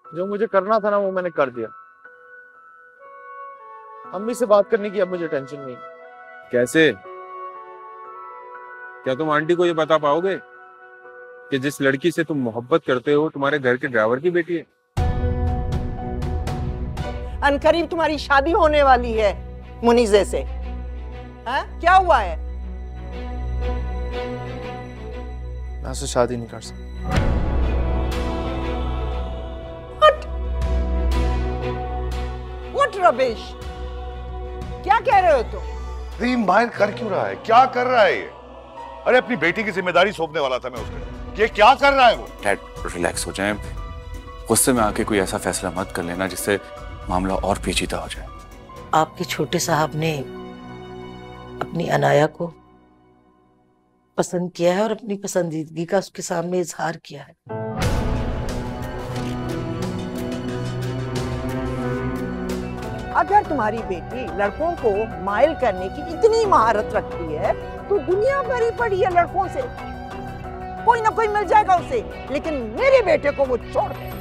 जो मुझे करना था ना वो मैंने कर दिया। अम्मी से बात करने की अब मुझे टेंशन नहीं। कैसे? क्या तुम आंटी को ये बता पाओगे कि जिस लड़की से तुम मोहब्बत करते हो तुम्हारे घर के ड्राइवर की बेटी है? अनकरीब तुम्हारी शादी होने वाली है मुनीजे से। हाँ? क्या हुआ है? मैं उससे शादी नहीं कर सकता। What rubbish? क्या कह रहे हो तुम? रीम माहिर कर क्यों रहा है? क्या कर रहा है ये? अरे अपनी बेटी की जिम्मेदारी सौंपने वाला था मैं उसको। ये क्या कर रहा है वो? डैड रिलैक्स हो जाएं, गुस्से में आके कोई ऐसा फैसला मत कर लेना जिससे मामला और पेचीदा हो जाए। आपके छोटे साहब ने अपनी अनाया को पसंद किया है और अपनी पसंदीदगी का उसके सामने इजहार किया है। अगर तुम्हारी बेटी लड़कों को माइल करने की इतनी महारत रखती है तो दुनिया भरी पड़ी है लड़कों से, कोई ना कोई मिल जाएगा उसे, लेकिन मेरे बेटे को वो छोड़ दे।